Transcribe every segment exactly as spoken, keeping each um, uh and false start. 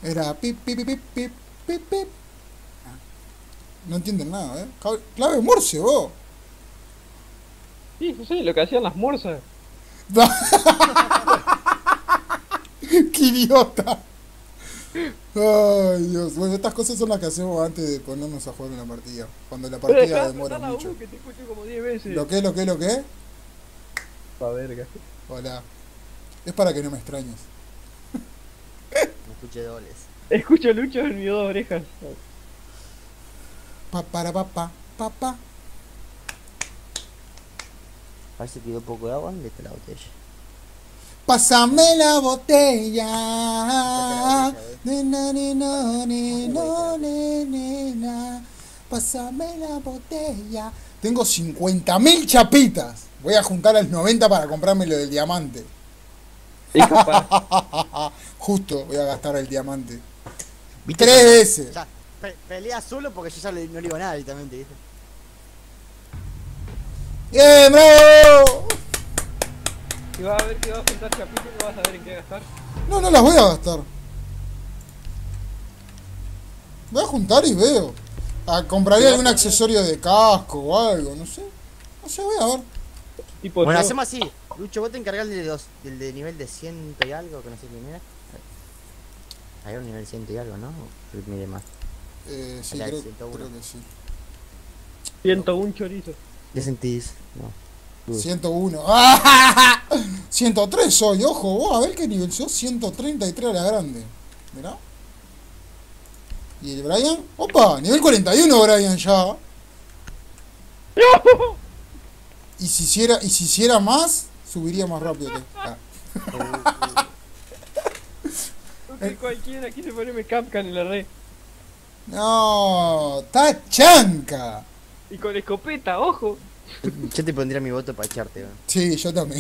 Era pip, pip, pip, pip, pip, pip. No entienden nada, ¿eh? Clave Morse, vos. Sí, sí, sí, lo que hacían las morsas. ¡Qué idiota! Ay, Dios. Bueno, estas cosas son las que hacemos antes de ponernos a jugar en la partida. Cuando la Pero partida dejá de demora matar a mucho. U, que te escucho como diez veces. ¿Lo qué, lo qué, lo qué? Pa' verga. Hola. Es para que no me extrañes. Me escuché dobles. Escucho Lucho en mis dos orejas. Pa, para, pa, pa, pa, pa. Parece que dio poco de agua. ¿Dónde está la botella? Pásame la botella. Saca la botella, eh. Nena, nena, nena, nena. Pásame la botella. Tengo cincuenta mil chapitas. Voy a juntar al noventa para comprarme lo del diamante. Y capaz. Justo voy a gastar el diamante. ¿Viste Tres que- veces. Ya, pe- pelea solo porque yo ya le- no le digo nada directamente, ¿viste? ¡Bien, bravo! Y vas a ver que vas a juntar chapitos y vas a ver en qué gastar. No, no las voy a gastar. Voy a juntar y veo. Ah, compraría algún accesorio de casco o algo, no sé. No sé, voy a ver. Tipo Bueno, yo. hacemos así. Lucho, vos te encargás de los, del de nivel de ciento y algo, que no sé quién era. Hay un nivel ciento y algo, ¿no? O mire más. Eh, sí, Acá hay creo, ciento uno. creo que sí. ciento uno chorizo. ¿Qué sentís? No. Dudo. ciento uno. ¡Ah! ciento tres soy, ojo, vos a ver qué nivel sos. ciento treinta y tres a la grande. Mirá. ¿Y el Brian? ¡Opa! Nivel cuarenta y uno Brian ya. Y si hiciera, y si hiciera más, subiría más rápido. que- Ah. Ok, cualquiera quise ponerme Capcan en la red. No, está chanca. Y con escopeta, ojo. Yo te pondría mi voto para echarte, ¿no? Sí, yo también.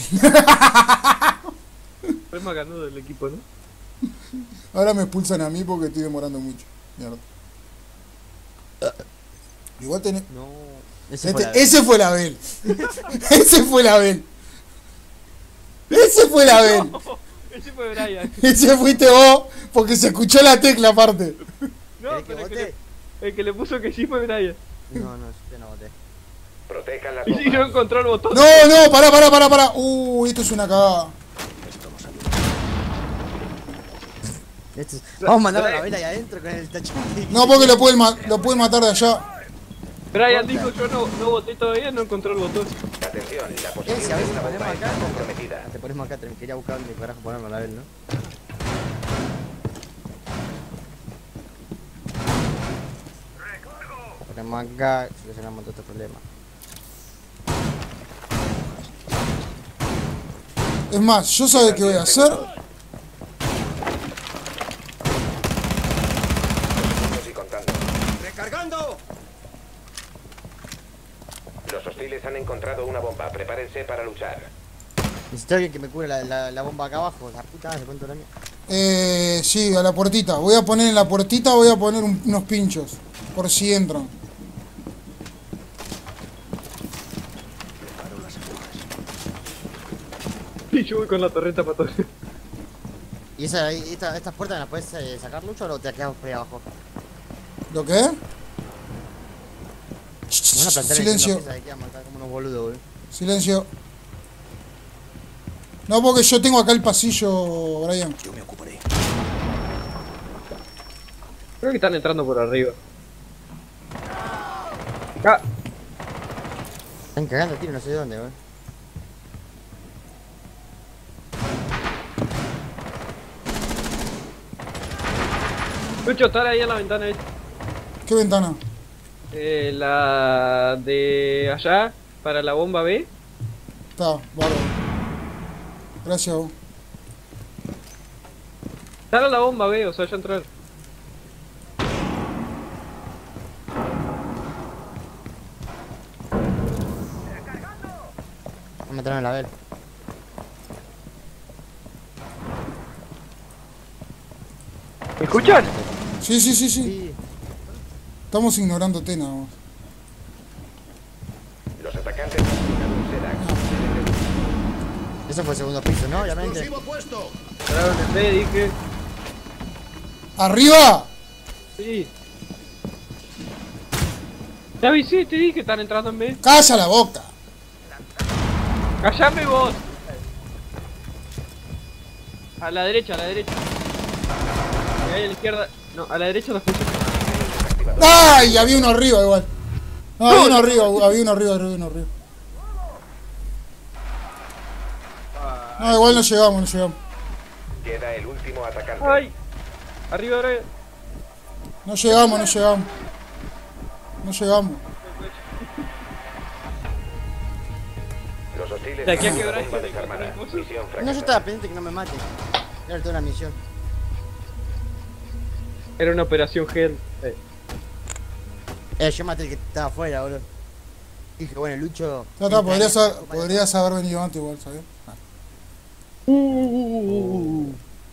Fue más ganudo del equipo, ¿no? Ahora me expulsan a mí porque estoy demorando mucho. Mierda. Igual tenés. No. Ese fue Este- la vez. ese fue la Bel. Ese fue la Bel. Ese fue la Bel. Ese fue Brian. Ese fuiste vos porque se escuchó la tecla aparte. No, ¿Querés que pero el que, vote? le, el que le puso que sí fue Brian. No, no, yo no voté. Protejan las Y si no bombas. encontró el botón. No, no, pará, pará, pará, pará. Uy, esto es una cagada. Esto es- Vamos a mandar a la vela ahí adentro con el tachón. No, porque lo pueden, ma- lo pueden matar de allá. Brian dijo yo no, no voté todavía, no encontró el botón. Atención, la Eh, posición si a de veces esta ponemos bomba acá, está comprometida. te ponemos acá, te quería buscar dónde carajo ponerlo a la vez, ¿no? Ponemos acá, solucionamos todo este problema. Es más, yo sabe qué voy a hacer. Y contando. ¡Recargando! Los hostiles han encontrado una bomba. Prepárense para luchar. Necesito alguien que me cure la, la, la bomba acá abajo. La puta, se cuento la mía. Eh, sí, a la puertita. Voy a poner en la puertita, voy a poner un- unos pinchos. Por si entran. Y yo voy con la torreta para todo. ¿Y esa, esta, estas puertas las puedes eh, sacar, Lucho, o te quedas por ahí abajo? ¿Lo qué? Me van a plantar Silencio, en la pieza de que vamos acá como unos boludos, boludo. silencio. No, porque yo tengo acá el pasillo, Brian. Yo me ocuparé. Creo que están entrando por arriba. Ah, Están cagando tiro, no sé de dónde, boludo. Lucho, estar ahí en la ventana. esta. ¿Qué ventana? Eh, la de allá, para la bomba B. Está, bárbaro. Gracias, vos. Estar a la bomba B, o sea, ya entrar. Vamos a meternos en la vela. ¿Me escuchan? Sí, sí, sí, sí. Sí. Estamos ignorándote nada más. Los atacantes han buscado un sedac. Eso fue el segundo piso, ¿no? Obviamente. ¡Explosivo puesto! Entraron en B, dije. ¡Arriba! Sí. Te avisé, te dije que están entrando en B. ¡Calla la boca! Callame vos. A la derecha, a la derecha. Y ahí a la izquierda. No, a la derecha lo escucho. ¡Ay! Había uno arriba igual. No, había uno arriba, había uno arriba, había uno arriba. No, igual no llegamos, no llegamos. Queda el último atacante. ¡Ay! Arriba, arriba. No llegamos, no llegamos. No llegamos. Los hostiles De aquí a tienen quebrar una bomba este desarmada. tipo. Misión No, yo fracasada. estaba pendiente que no me maten. Era toda una misión. Era una operación Hell. Eh. Eh, yo maté el que estaba afuera, boludo. Dije, bueno, Lucho. Ya está, podrías haber, podrías haber venido antes igual, ¿sabes? Ah, Uh,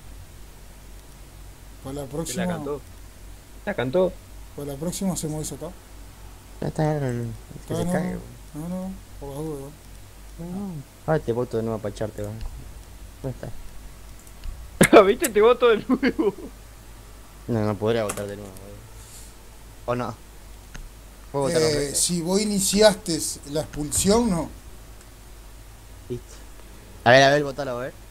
para la Se próxima. la cantó. La cantó. Para la próxima hacemos eso, ¿está? Ya está, el- que Ah, se no, cague, no, no, por la duda, igual. weón. Ahora te voto de nuevo para echarte, weón. ¿Dónde está? ¿Viste? Te voto de nuevo. No, no podría votar de nuevo, weón. ¿O no? ¿Puedo votar dos Eh, veces? si vos iniciaste la expulsión, no. Listo. A ver, a ver, votalo, a ver.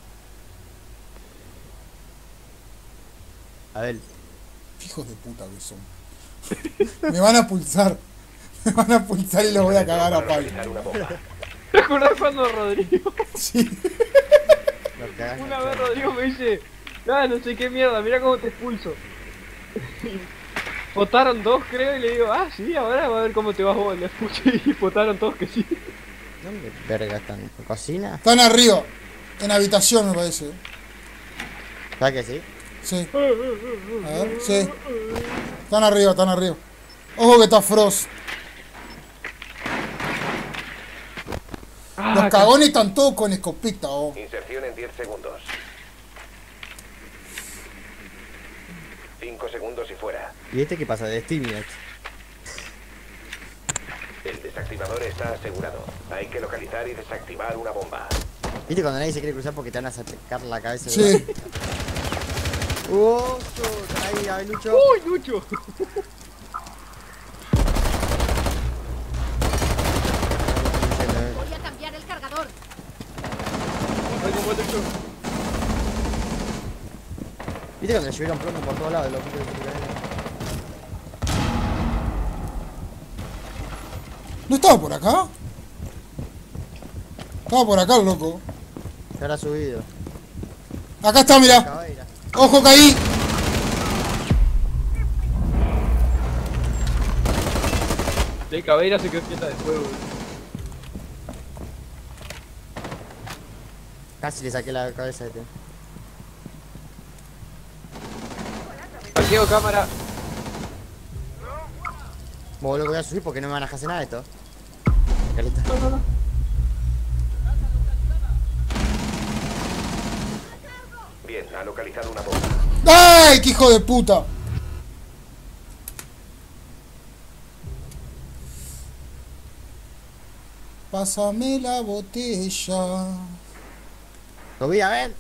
A ver. Hijos de puta que son. Me van a pulsar. Me van a pulsar y los voy a cagar a Para palo. localizar una bomba. ¿Te acordás cuando Rodrigo? Sí. Lo cagaste, Una vez chaval. Rodrigo me dice, ah, no sé qué mierda, mira cómo te expulso. Votaron dos, creo, y le digo, ah, sí, ahora va a ver cómo te vas vos. Le escuché y votaron todos que sí. ¿Dónde verga están? ¿En cocina? Están arriba. En habitación, me parece. ¿Sabes que sí? Sí. A ver, sí. Están arriba, están arriba. Ojo que está Frost. Ah, Los cagones están todos con escopeta, oh. Inserción en diez segundos. cinco segundos y fuera. ¿Y este qué pasa? De Steaming. El desactivador está asegurado. Hay que localizar y desactivar una bomba. ¿Viste cuando nadie se quiere cruzar porque te van a sacar la cabeza? de- Sí. ¡Oh! Están ahí, a ver, Lucho. ¡Uy, Lucho! Voy a cambiar el cargador. Ay, cómo te echó. ¿Viste cuando llovieron plomo por todos lados? Los pibes que ¿No estaba por acá? Estaba por acá el loco. se habrá subido. Acá está, mirá. Cabeira. Ojo, caí. De Cabeira se quedó quieta de fuego. Casi le saqué la cabeza de este. Parqueo cámara. Vos lo que voy a subir porque no me van a hacer nada de esto. Caleta. Bien, ha localizado una bomba. ¡Ay, qué hijo de puta! Pásame la botella. Lo vi, a ver.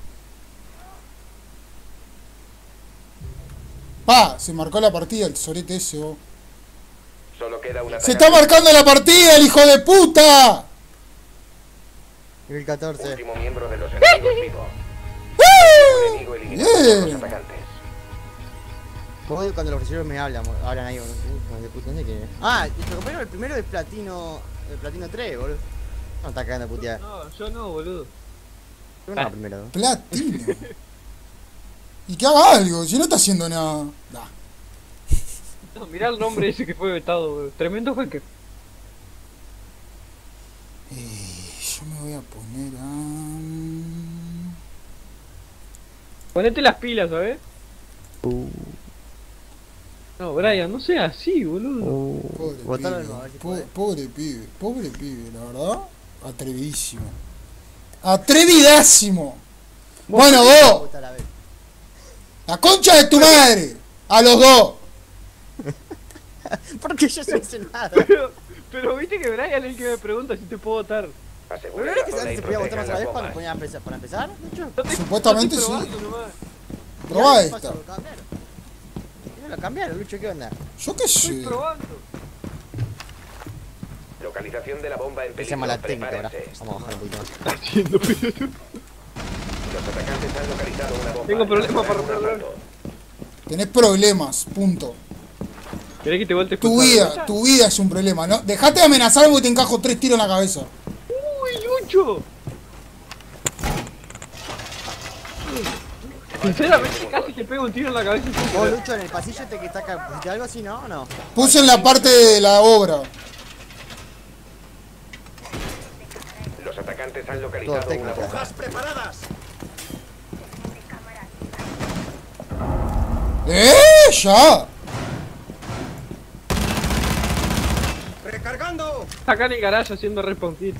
Pa, se marcó la partida el sorete ese, oh. Solo queda una ¡Se está marcando la partida, el hijo de puta! Nivel catorce. último miembro de los enemigos vivo. ¡Uh! Enemigo eliminado por los Bien. atacantes. Vos cuando los ofrecieron me hablan, hablan ahí, boludo. Hijos de puta, ¿dónde que? Ah, y tu compañero el primero es platino. El platino tres, boludo. No está cagando de putear. No, yo no, boludo. Yo no, primero. Platino. Y que haga algo, si no está haciendo nada. Da. No, mirá el nombre ese que fue vetado, boludo. Tremendo hacker. Eh, yo me voy a poner a... Ponete las pilas, ¿sabes? No, Brian, no sea así, boludo. Pobre Botalo de pibe, nuevo, a ver si po- puede. pobre pibe, pobre pibe, la verdad. Atrevidísimo. Atrevidísimo. Bueno, vos, Puta la vez. la concha de tu madre. A los dos. Porque yo no hice nada. Pero, pero viste que Brian es el que me pregunta si te puedo votar. Asegura ¿No la era que zona antes y se podía votar protejan otra las vez cuando bombas. ponía a empezar, para empezar? Lucho. Yo te- Supuestamente yo estoy sí. probando nomás. Probá Ya, esta. paso, cambiar. cambialo, cambialo, Lucho, ¿qué onda? Yo qué Estoy sé. probando. Localización de la bomba en Se peligro. llama la técnica ahora. Prepárense. Vamos a bajar un poquito más. Haciendo pelotudo. Los atacantes han localizado una bomba. Tengo problemas para Lanzarán un romperlo. asalto. Tenés problemas, punto. ¿Querés que te vueltes Tu contra la vida, derecha? tu vida es un problema, ¿no? Dejate de amenazar porque te encajo tres tiros en la cabeza. ¡Uy, Lucho! Sinceramente casi te pego un tiro en la cabeza. sin Vos, querer. Lucho, en el pasillo te que está acá. ¿Pusiste algo así, no? ¿O no? Puse en la parte de la obra. Los atacantes han Todo localizado una técnica. bomba. ¡Eh! ¡Ya! Está acá en el garage haciendo respawn kill.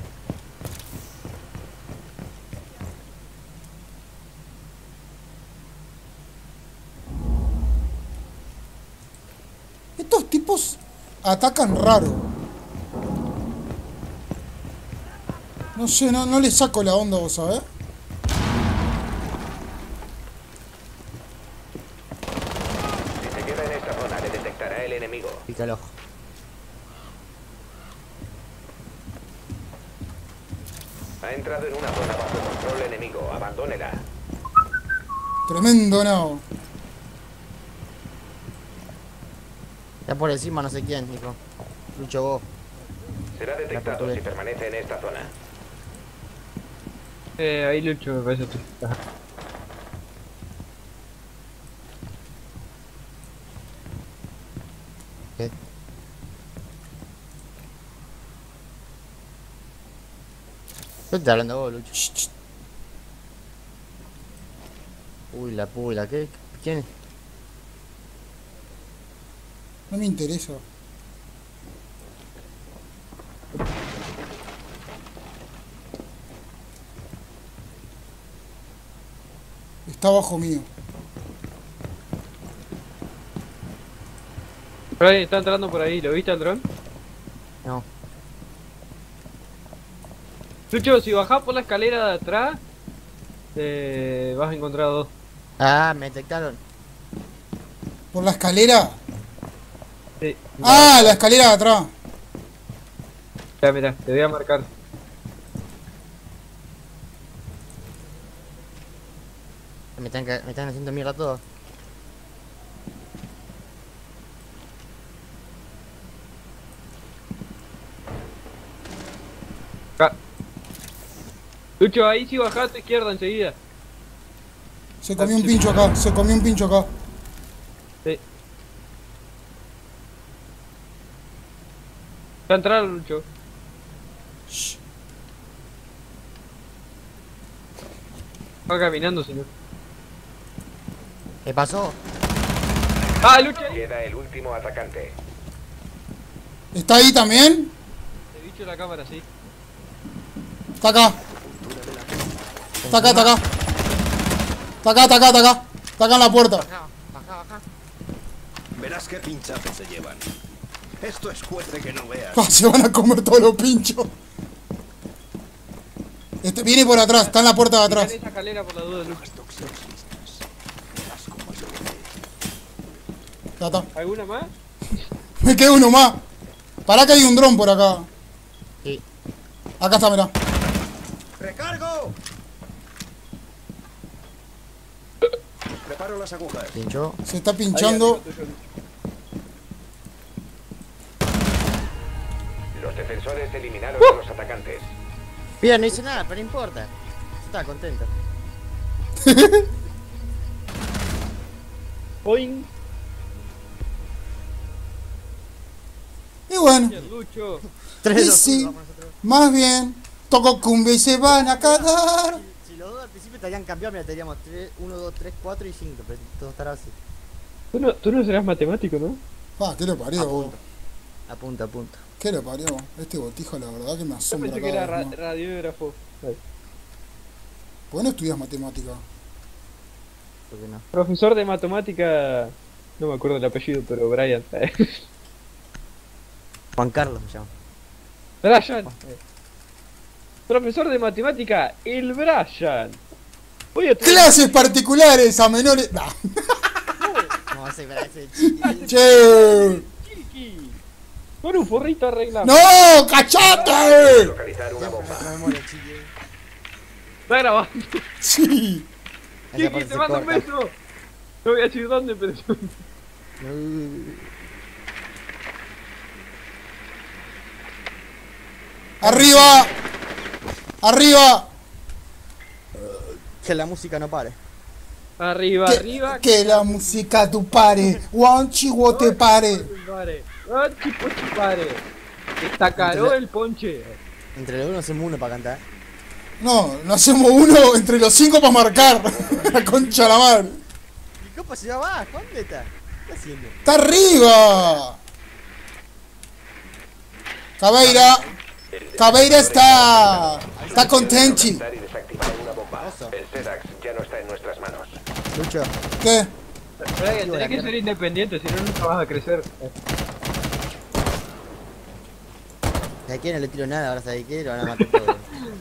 Estos tipos atacan raro. No sé, no, no le saco la onda, vos sabés. Si se queda en esta zona, le detectará el enemigo. Pica el ojo. Ha entrado en una zona bajo control enemigo. Abandónela. Tremendo no. Está por encima no sé quién, hijo. Lucho, vos. Será detectado portugués. si permanece en esta zona. Eh, ahí Lucho me parece. Ajá. ¿Qué? ¿Qué estás hablando vos, Lucho? Shh, shh. Uy, la pula, ¿qué? ¿Quién es? No me interesa. Está abajo mío. Brian está entrando por ahí, ¿lo viste al dron? No. Lucho, si bajás por la escalera de atrás, eh, vas a encontrar dos. Ah, me detectaron. ¿Por la escalera? Sí. Ah, la escalera de atrás. Ya, mira, te voy a marcar. Me están, ca- me están haciendo mierda todo. Acá. Lucho, ahí si bajás a tu izquierda enseguida. Se comió un pincho acá, se comió un pincho acá. Sí. Va a entrar Lucho. Shh. Va caminando, si no. ¿Qué pasó? ¡Ah, Lucho ahí! Queda el último atacante. ¿Está ahí también? Te bicho la cámara, sí. Está acá. Está acá, está acá. Está acá, está acá, está acá. Está acá en la puerta. Baja, baja, baja. Verás qué pinchazos se llevan. Esto es juez de que no veas. Ah, se van a comer todos los pinchos. Este, viene por atrás, está en la puerta de Tirá atrás. esa escalera por la duda, Lucho. Toxinas listas. Verás cómo yo te... Ya está. ¿Alguna más? Me queda uno más. Pará que hay un dron por acá. Sí. Acá está, mirá. ¡Recargo! Preparo las agujas. Pinchó. Se está pinchando. Los defensores eliminaron a los atacantes. Mira, no hice nada, pero no importa. Está contento. Boing. Y bueno, Bien, Lucho. Tres, y dos, sí, uno, vamos nosotros. más bien. Toco cumbia y se van a cagar. Si los dos al principio te habían cambiado, mira, teníamos uno, dos, tres, cuatro y cinco, pero todo estará así. Tú no, tú no serás matemático, ¿no? Ah, ¿qué le parió, vos? A punto, a punto. ¿Qué le parió? Este botijo, la verdad que me Yo asombra pensé que cada era vez ra más. radiógrafo. Ay. ¿Por qué no estudias matemática? ¿Por qué no? Profesor de matemática. No me acuerdo el apellido, pero Brian. Juan Carlos me llama. Brian. Profesor de matemática, el Brian. Voy a traer- Clases particulares a menores. Nah. No, ¿Cómo hace para ese chiqui? Che. Chiqui. Con un forrito arreglado. ¡No! ¡Cachate! Localizar una bomba. No me muero, chiqui. Está grabando. Sí. Esa Chiqui, parte te se mando un corta. beso. No voy a decir dónde, pero yo... Uh, ¡Arriba! ¡Arriba! Que la música no pare. Arriba, Que, arriba. que la música tu pare. Guanchihuo te pare. Pare. Ah, chico, pare. Está caro el ponche. Entre los dos no hacemos uno para cantar. No, no hacemos uno entre los cinco para marcar. La concha de la madre. ¿Y cómo se va abajo? ¿Dónde está? ¿Qué está haciendo? ¡Está arriba! Cabeira. Cabeira está. Está contenti. Localizar y desactivar una bomba. Oso. El SEDAX ya no está en nuestras manos. Lucho, ¿Qué? Brian, tenés que ser independiente, si no nunca vas a crecer. de aquí no le tiro nada, ahora sabe qué, lo van a matar todo.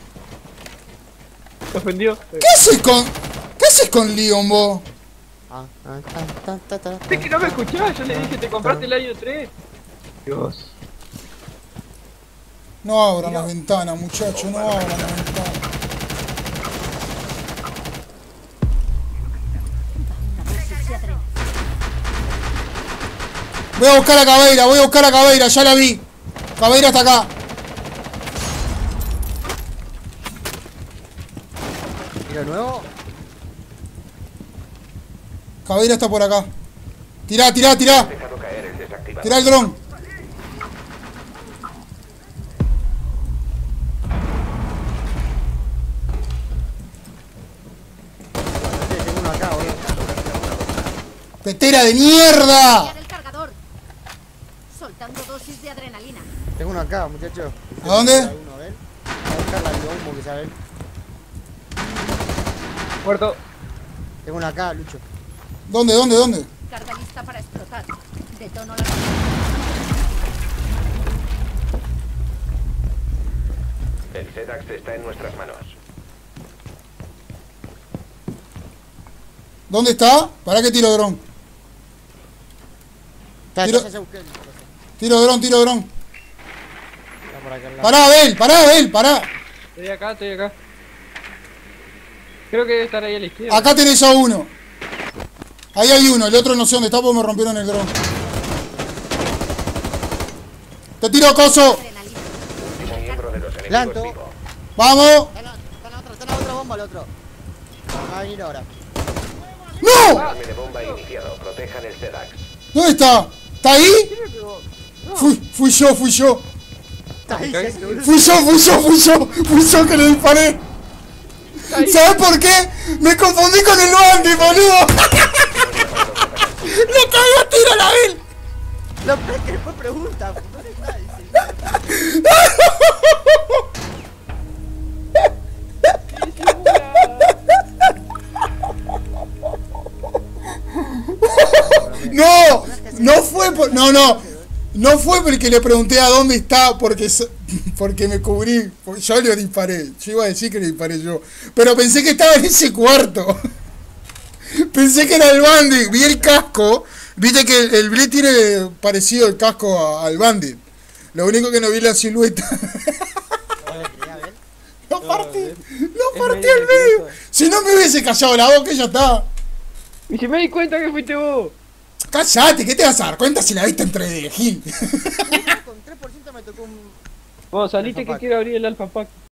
¿Te ofendió? ¿Qué haces con. ¿Qué haces con Leon vos? Ah, ah, ta, ta, ta, ta, Es que no me escuchás, yo le dije, te compraste el año tres. Dios. No abran las ventanas, muchachos, no abran las ventanas. Voy a buscar a Cabeira, voy a buscar a Cabeira, ya la vi. Cabeira está acá. ¿Tiro nuevo? Cabeira está por acá. Tirá, tirá, tirá. Dejado caer el desactivador. Tirá el dron. Sí, tengo uno acá, boludo. ¡Petera de mierda! El cargador. Soltando dosis de adrenalina. Tengo uno acá, muchacho. ¿A dónde? Uno, ¿ven? Voy a buscar la biombo que saben. Muerto. Tengo uno acá, Lucho. ¿Dónde, dónde, dónde? Carga lista para explotar. Detono la... El SEDAX está en nuestras manos. ¿Dónde está? ¿Para qué tiro dron? Está, Tiro- ya, ya busqué el coso. Tiro dron, tiro dron. Está por acá al lado. Pará, Abel, pará, Abel, pará. Estoy acá, estoy acá. Creo que debe estar ahí a la izquierda. Acá tenés a uno. Ahí hay uno, el otro no sé dónde está porque me rompieron el dron. Te tiro coso. adrenalina. Un miembro de los enemigos Lanto. vivo. Vamos. Está en la, está en la otra, está en la otra bomba el otro. Va a venir ahora. ¡No! Alarme de bomba iniciado. Protejan el SEDAX. ¿Dónde está? ¿Está ahí? Fui, fui yo, fui yo. Está ahí, ya se boludo. Fui yo, fui yo, fui yo. Fui yo que le disparé. ¿Sabes por qué? Me confundí con el Bandy, boludo. Le caí a tiro a la Abel. Lo peor es que después pregunta, ¿dónde está? Dice, No, no fue por, no, no, no fue porque le pregunté a dónde está, porque so- porque me cubrí, porque yo le disparé, yo iba a decir que le disparé yo, pero pensé que estaba en ese cuarto, pensé que era el Bandit, vi el casco, viste que el, el Blitz tiene parecido el casco a- al Bandit, lo único que no vi la silueta, "Oye, quería ver". lo partí, lo Es partí medio al medio, nervioso. si no me hubiese callado la boca ya está. Y si me di cuenta que fuiste vos. Cállate, ¿qué te vas a dar cuenta si la viste entre de Gil? Con tres por ciento me tocó un... Vamos, salite Alpha que Pack. quiero abrir el Alpha Pack.